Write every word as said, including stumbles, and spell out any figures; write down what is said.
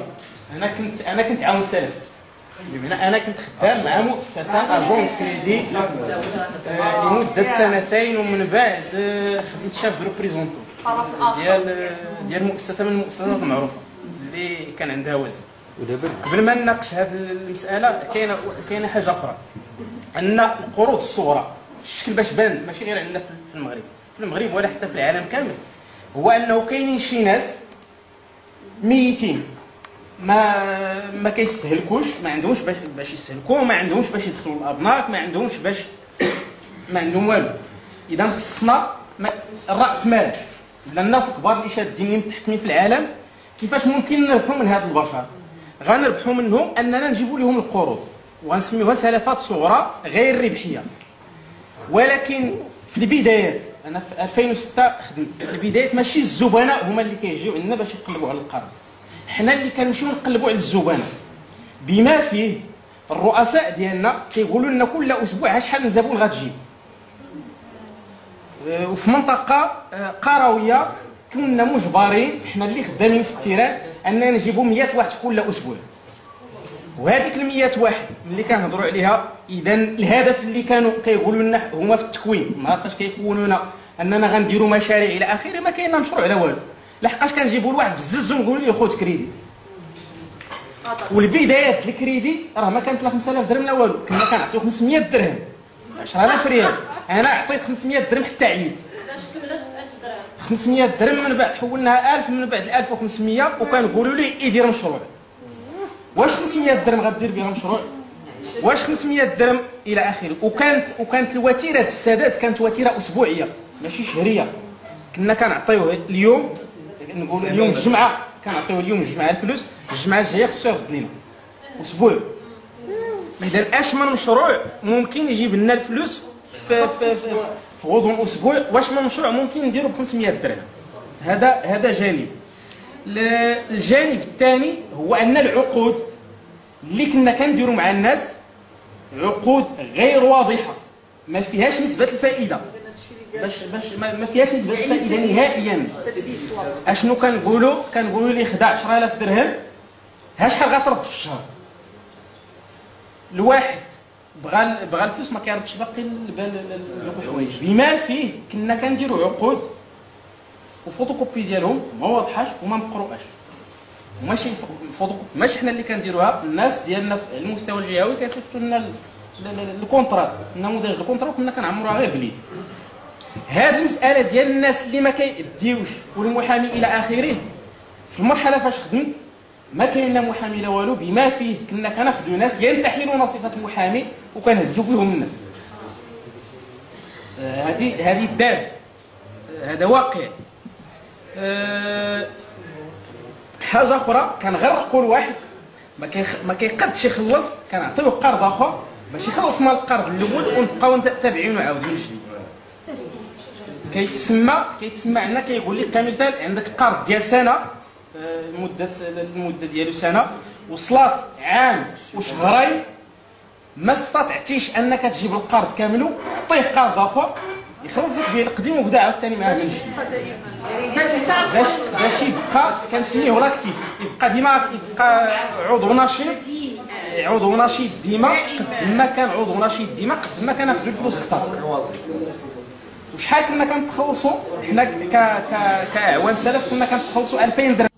غريبه. انا كنت انا كنت عاون سلف، بمعنى انا كنت خدام مع مؤسسه اجونس كريدي لمده سنتين، ومن بعد خدمت شاف ريبريزونتو ديال ديال مؤسسه من المؤسسات المعروفه اللي كان عندها وزن. قبل ما نناقش هذه المساله كاينه كاينه حاجه اخرى، ان القروض الصغرى الشكل باش بان ماشي غير عندنا في المغرب، في المغرب ولا حتى في العالم كامل، هو انه كاينين شي ناس ميتين ما ما كيستهلكوش، ما عندهمش باش باش يستهلكوا، ما عندهمش باش يدخلوا الابناك، ما عندهمش باش ما عندهم والو. اذا خصنا الراس مال ولا الناس الكبار اللي شادين متحكمين في العالم، كيفاش ممكن نربحوا من هاد البشر؟ غنربحوا منهم اننا نجيبوا لهم القروض وغنسميوها سلفات صغرى غير ربحيه. ولكن في البدايات انا في ألفين وستة خدمت في البدايات، ماشي الزبناء هما اللي كيجيو عندنا باش يقلبوا على القرض، حنا اللي كنمشيو نقلبوا على الزبناء، بما فيه الرؤساء ديالنا كيقولوا لنا كل اسبوع شحال من زبون غتجيب. وفي منطقه قرويه كنا مجبرين حنا اللي خدامين في التيران اننا نجيبوا مية واحد كل اسبوع، وهذيك ال مية واحد اللي كنهضروا عليها اذا الهدف اللي كانوا كيقولوا لنا هما في التكوين، نهار فاش كيكونونا اننا غنديروا مشاريع الى اخره، ما كاين مشروع على والو، لحقاش كنجيبوا لواحد بزز ونقولوا له خذ كريدي. والبدايات الكريدي راه ما كانت لا خمسة آلاف درهم لا والو، كنا كنعطيو خمسمية درهم، عشرة آلاف ريال. انا عطيت خمسمية درهم حتى عييت، باش كملت ب ألف درهم. خمسمية درهم من بعد حولناها ألف، من بعد ألف وخمسمية، وكنقولوا ليه يدير مشروع. واش خمسمية درهم غدير بها مشروع؟ واش خمسمية درهم الى اخره؟ وكانت وكانت الوتيره السداد كانت وتيره اسبوعيه ماشي شهريه. كنا كنعطيوه اليوم، نقول اليوم الجمعه كنعطيوه اليوم الجمعه الفلوس، الجمعه الجايه خصو يرد لينا اسبوع. اذا اش من مشروع ممكن يجيب لنا الفلوس في في في, في غضون اسبوع؟ واش من مشروع ممكن نديرو ب خمسمية درهم؟ هذا هذا جانب. الجانب الثاني هو ان العقود اللي كنا كنديروا مع الناس عقود غير واضحه، ما فيهاش نسبه الفائده، باش باش ما فيهاش نسبه الفائده نهائيا. اشنو كنقولوا؟ كنقولوا اللي خدا عشرة آلاف درهم ها شحال غترد في الشهر؟ الواحد بغى بغى الفلوس ما كيردش باقي الحوايج، بما فيه كنا كنديروا عقود وفوتوكوبي ديالهم ما واضحاش وما مقروءاش، ماشي الفوتوكوبي ماشي حنا اللي كنديروها، الناس ديالنا في المستوى الجهوي كيصيفطوا لنا الكونطرا، النموذج الكونطرا وكنا كنعمروها غير باليد. هذه المساله ديال الناس اللي ما كيديوش والمحامي الى اخره، في المرحله فاش خدمت ما كاين لا محامي لا والو، بما فيه كنا كناخذوا ناس ينتحلون صفه المحامي وكنهزوا بهم الناس. هذه آه هذه دارت، آه هذا واقع. أه حاجه اخرى، كنغرقوا الواحد ما كيخ... ما كيقدش يخلص، كنعطيوه قرض اخر باش يخلص مال القرض الاول ونبقاو تابعينه عاود من جديد. كيتسمى كيتسمى عندنا كيقول لك كمثال عندك قرض ديال سنه، المده المده ديالو سنه، وصلات عام وشهرين ما استطعتيش انك تجيب القرض كامله، عطيه قرض اخر يخلصك به القديم وبدا عاوتاني معاه من جديد باش باش يبقى كنسميوه لاكتيف، يبقى ديما يبقى عضو نشيط، عضو نشيط ديما. قد ما كان عضو نشيط ديما قد ما كناخذوا الفلوس اكثر. وشحال كنا كنتخلصوا حنا ك ك كاعوان سلف؟ كنا كنتخلصوا ألفين درهم.